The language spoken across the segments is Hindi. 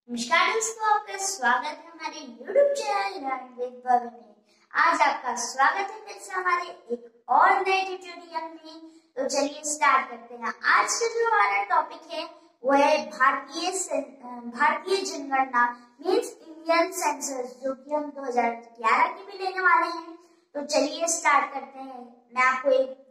नमस्कार दोस्तों, आपका स्वागत है हमारे YouTube channel learn with Bhavya में। आज आपका स्वागत है फिर से हमारे एक और नए ट्यूटोरियल में। तो चलिए स्टार्ट करते हैं। आज का जो हमारा टॉपिक है वो है भारतीय जनगणना मीन्स इंडियन सेंसस, जो कि हम 2011 की भी लेने वाले हैं। तो चलिए स्टार्ट करते हैं। मैं आपको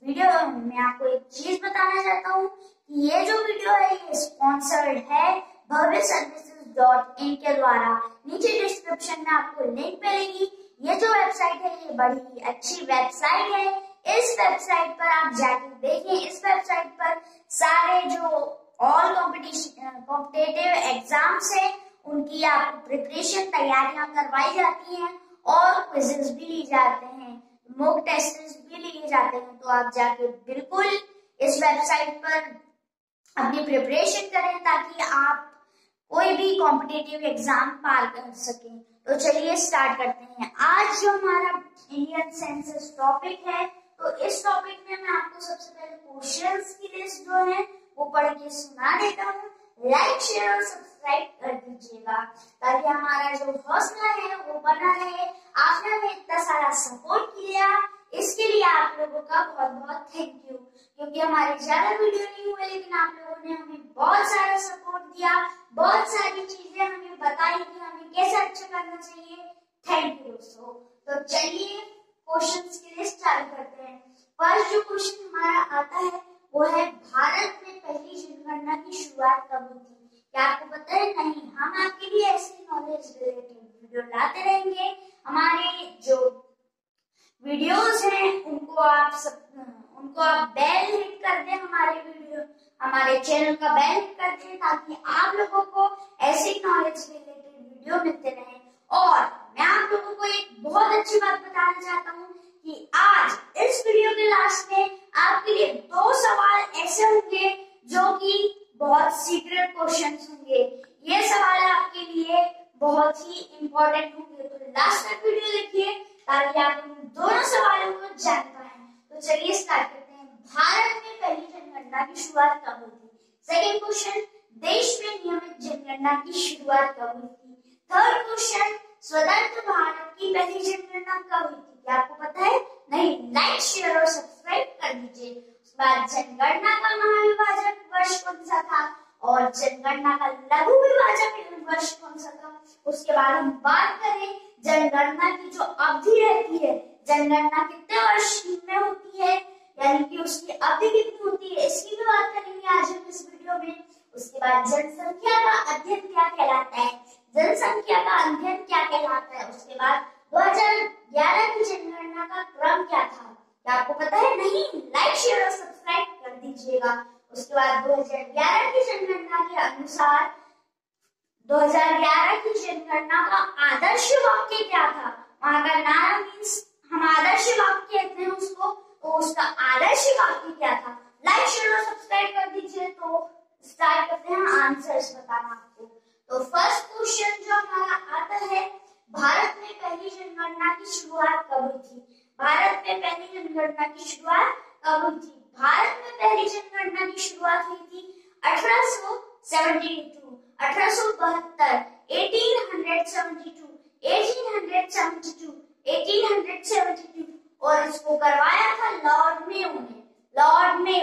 एक चीज बताना चाहता हूँ कि ये जो वीडियो है ये स्पॉन्सर्ड है भव्य सर्विसेज.in के द्वारा। नीचे डिस्क्रिप्शन में आपको लिंक मिलेगी। ये जो वेबसाइट है ये बड़ी अच्छी वेबसाइट है। इस वेबसाइट पर आप जाकर देखिए। इस वेबसाइट पर सारे जो ऑल कॉम्पिटिटिव एग्जाम्स है उनकी आपको प्रिपरेशन तैयारियां करवाई जाती हैं और क्विजेस भी ली जाते हैं, मॉक टेस्ट भी लिए जाते हैं। तो आप जाके बिल्कुल इस वेबसाइट पर अपनी प्रिपरेशन करें ताकि आप कोई भी कॉम्पिटिटिव एग्जाम पार कर सके। तो चलिए स्टार्ट करते हैं। आज जो हमारा इंडियन सेंसस टॉपिक है, तो इस टॉपिक में मैं आपको सबसे पहले क्वेश्चंस की लिस्ट जो है वो पढ़ के सुना देता हूँ। लाइक शेयर और सब्सक्राइब कर दीजिएगा ताकि हमारा जो हौसला है वो बना रहे। आपने हमें इतना सारा सपोर्ट किया, इसके लिए आप लोगों का बहुत बहुत थैंक यू। क्योंकि हमारे ज्यादा वीडियो नहीं हुए लेकिन आप लोगों ने हमें बहुत सारा सपोर्ट दिया, बहुत सारी चीजें हमें बताई कि हमें कैसे अच्छा करना चाहिए। थैंक यू दोस्तों। तो चलिए क्वेश्चंस के लिए स्टार्ट करते हैं। फर्स्ट जो क्वेश्चन हमारा आता है वो है भारत में पहली जनगणना की शुरुआत कब हुई थी? क्या आपको पता है? नहीं, हम आपके लिए ऐसी नॉलेज रिलेटेड वीडियो लाते रहेंगे। हमारे जो वीडियोस हैं उनको आप बेल हिट कर दें, हमारे चैनल का बेल हिट कर दें ताकि आप लोगों को ऐसी नॉलेज रिलेटेड वीडियो मिलते रहे। और मैं आप लोगों को एक बहुत अच्छी बात बताना चाहता हूँ कि आज इस वीडियो के लास्ट में आपके लिए 2 सवाल ऐसे होंगे जो कि बहुत सीक्रेट क्वेश्चंस होंगे। ये सवाल आपके लिए बहुत ही इम्पोर्टेंट होंगे। तो लास्ट तक वीडियो देखिए ताकि आप उन दोनों सवालों को जान पाए। तो चलिए स्टार्ट करते हैं। भारत में पहली जनगणना की शुरुआत कब हुई थी? सेकेंड क्वेश्चन, देश में नियमित जनगणना की शुरुआत कब हुई थी? थर्ड क्वेश्चन, स्वतंत्र भारत की पहली जनगणना कब हुई थी? क्या आपको पता है? नहीं, लाइक शेयर और सब्सक्राइब कर दीजिए। उसके बाद जनगणना का महाविभाजक वर्ष कौन सा था और जनगणना का लघु विभाजक वर्ष कौन सा था? उसके बाद हम बात करें जनगणना की जो अवधि रहती है, जनगणना कितने वर्ष में होती है, यानी कि उसकी अवधि कितनी होती है, इसकी भी बात करेंगे आज हम इस वीडियो में। उसके बाद जनसंख्या का अध्ययन क्या कहलाता है, जनसंख्या का अध्ययन क्या कहलाता है। उसके बाद 2011 की जनगणना का क्रम क्या था? क्या आपको पता है? नहीं, लाइक शेयर और सब्सक्राइब कर दीजिएगा। उसके बाद 2011 की जनगणना के अनुसार 2011 की जनगणना का आदर्श वाक्य क्या था? वहां का नाम मीन्स हम आदर्श वाक्य कहते हैं उसको, तो उसका आदर्श वाक्य क्या था? लाइक शेयर और सब्सक्राइब कर दीजिए। तो स्टार्ट करते हैं आंसर्स बताना आपको। तो फर्स्ट क्वेश्चन जो हमारा आता है, भारत में पहली जनगणना की शुरुआत कब हुई थी? भारत में पहली जनगणना की शुरुआत कब हुई थी? भारत में पहली जनगणना की शुरुआत हुई थी 1872, 1872 और इसको करवाया था लॉर्ड मेयो ने। Lord Mayo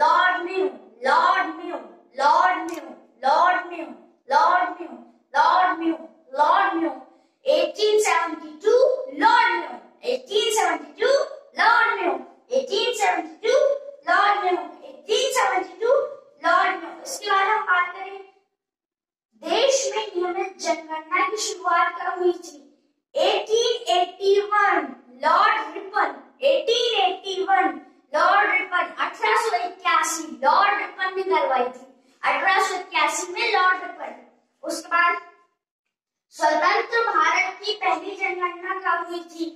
1872 Lord Mayo. इसके बाद हम बात करें देश में नियमित जनगणना की शुरुआत कब हुई थी? 1881 लॉर्ड रिपन। 1881 लॉर्ड रिपन ने करवाई थी। 1881 में लॉर्ड रिपन। उसके बाद स्वतंत्र भारत की पहली जनगणना कब हुई थी?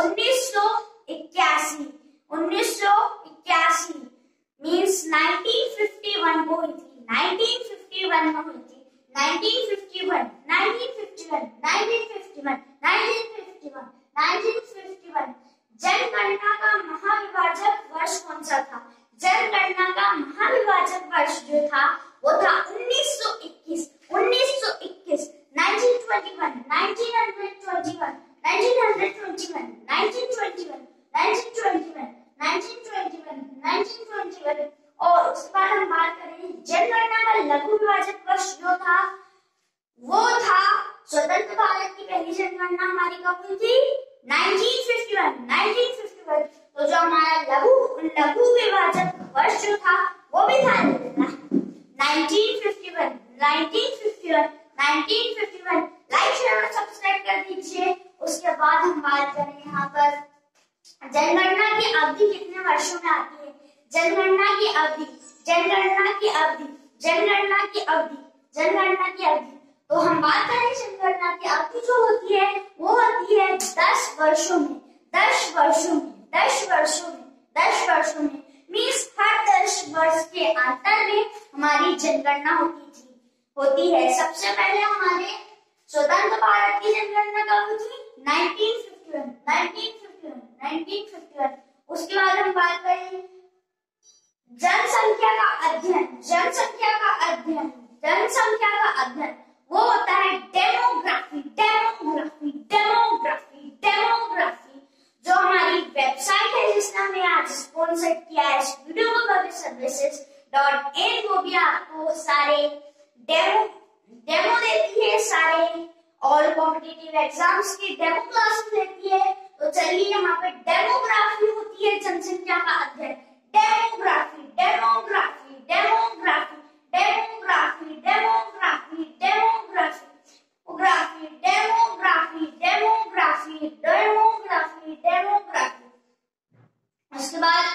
1981 मीन्स 1951 को हुई थी। 1951 में हुई थी। 1951 जनगणना का महाविभाजक वर्ष कौन सा था? जनगणना का महाविभाजक वर्ष जो था वो था 1921। हुई थी 1951। तो जो हमारा लघु विभाजन वर्ष जो था वो भी ध्यान देना 1951। लाइक शेयर और सब्सक्राइब कर दीजिए। उसके बाद हम बात करें यहाँ पर जनगणना की अवधि कितने वर्षों में आती है। जनगणना की अवधि तो हम बात करें जनगणना की अवधि जो होती है वो होती है 10 वर्षों में। 10 वर्षों में मीन्स हर 10 वर्ष के अंतर में हमारी जनगणना होती है। सबसे पहले हमारे स्वतंत्र भारत की जनगणना कब हुई थी 1951। उसके बाद हम बात करें जनसंख्या का अध्ययन वो होता है डेमोग्राफी। जो हमारी वेबसाइट है जिसने हमें आज स्पॉन्सर किया है वीडियो को services.in, वो भी आपको सारे डेमो देती है, सारे ऑल कॉम्पिटिटिव एग्जाम्स की डेमो क्लास लेती है। तो चलिए यहाँ पे डेमोग्राफी होती है जनसंख्या का अध्ययन। डेमोग्राफी उसके बाद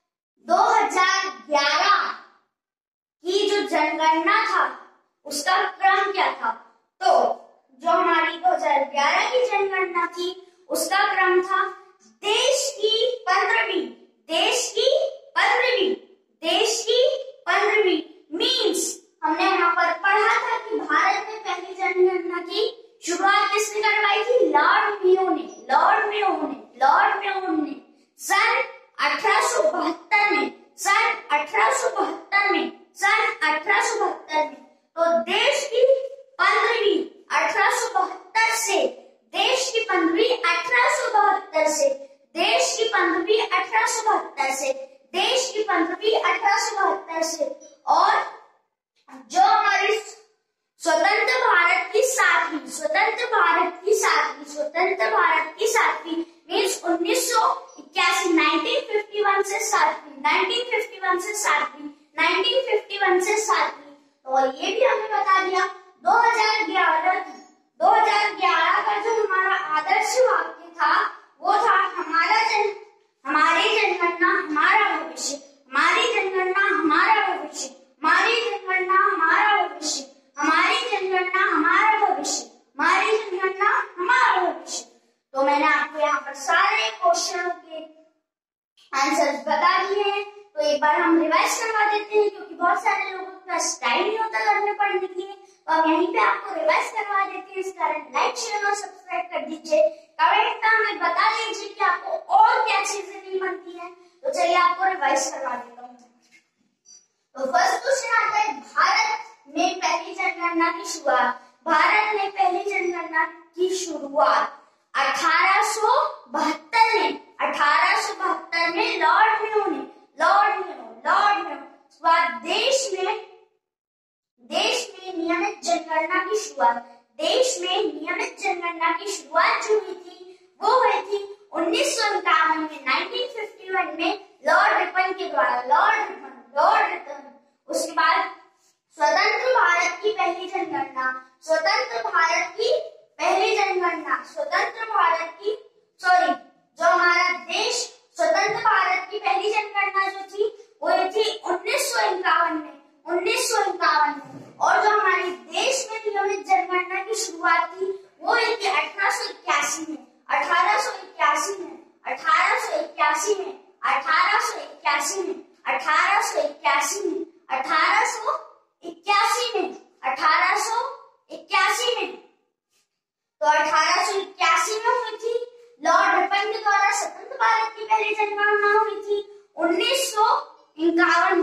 2011 की जो जनगणना था उसका क्रम क्या था। तो जो हमारी 2011 की जनगणना थी उसका क्रम था देश की 15वीं मीन्स हमने यहाँ पर पढ़ा था कि भारत में पहली जनगणना की शुरुआत किसने करवाई थी। लॉर्ड मेयो ने सन 1872 में। तो देश की 15वीं 1872 से और जो हमारी स्वतंत्र भारत की सातवीं मीन्स 1951 से सातवीं। तो ये भी हमने बता दिया। 2011 का जो हमारा आदर्श वाक्य था वो था हमारी जनगणना हमारा भविष्य। तो मैंने आपको यहाँ पर सारे क्वेश्चनों के आंसर्स बता दिए हैं। तो एक बार हम रिवाइज करवा देते हैं क्योंकि बहुत सारे लोगों के पास टाइम नहीं होता करने पढ़ने के लिए। तो हम यहीं पे आपको रिवाइज करवा देते हैं। इस कारण लाइक शेयर और सब्सक्राइब कर दीजिए। कमेंट में हमें बता दीजिए कि आपको और क्या चीजें नहीं बनती है। तो चलिए आपको रिवाइज करवा देता हूँ। तो फर्स्ट क्वेश्चन आता है भारत में पहली जनगणना की शुरुआत 1872 में लॉर्ड मेयो ने देश में नियमित जनगणना की शुरुआत जो हुई थी वो हुई थी 1951 में 1951 में लॉर्ड रिपन के द्वारा। उसके बाद स्वतंत्र भारत की पहली जनगणना जो हमारा देश स्वतंत्र भारत की पहली जनगणना जो थी वो थी 1951 में। और जो हमारे देश में नियमित जनगणना की शुरुआत थी वो थी 1881 में। तो 1881 में हुई थी लॉर्ड रिपन के द्वारा स्वतंत्र भारत की पहली जनगणना हुई थी 1951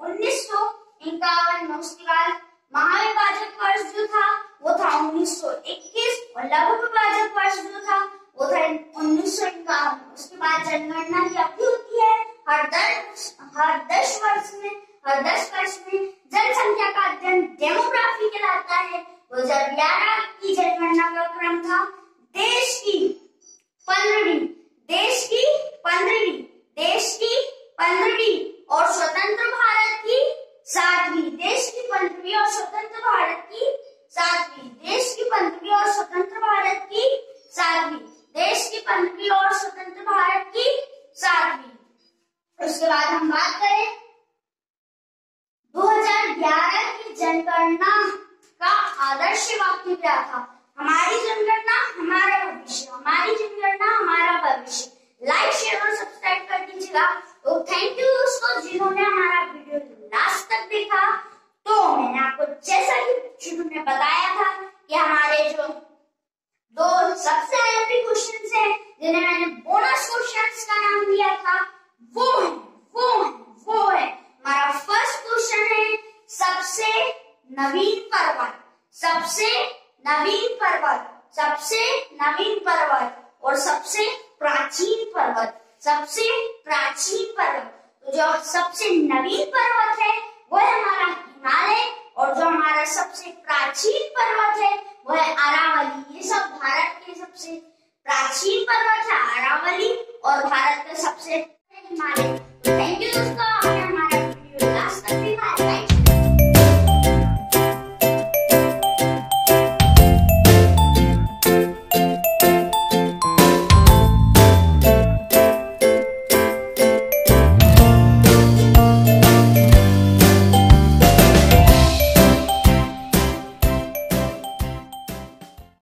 में। उसके बाद महाविभाजक वर्ष जो था वो था 1921 और लघु विभाजक वर्ष जो था वो था 1951। उसके बाद जनगणना की अवधि होती है हर 10 वर्ष में जनसंख्या का अध्ययन डेमोग्राफी कहलाता है। 2011 की जनगणना का क्रम था देश की आदर्श वाक्य क्या था? हमारी जनगणना हमारा भविष्य, हमारी जनगणना हमारा भविष्य। लाइक शेयर और सब्सक्राइब कर दीजिएगा। तो थैंक यू दोस्तों जिन्होंने हमारा वीडियो लास्ट तक देखा। तो मैंने आपको जैसा कि शुरू में बताया था कि हमारे जो दो सबसे हेल्दी क्वेश्चंस हैं जिन्हें मैंने बोनस क्वेश्चंस का नाम दिया था, वो है हमारा फर्स्ट क्वेश्चन है सबसे नवीन पर्वत, सबसे नवीन पर्वत और सबसे प्राचीन पर्वत, सबसे प्राचीन पर्वत। तो जो सबसे नवीन पर्वत है वो है हमारा हिमालय, और जो हमारा सबसे प्राचीन पर्वत है वो है अरावली। ये सब भारत के सबसे प्राचीन पर्वत है अरावली, और भारत का सबसे हिमालय। थैंक यू दोस्तों।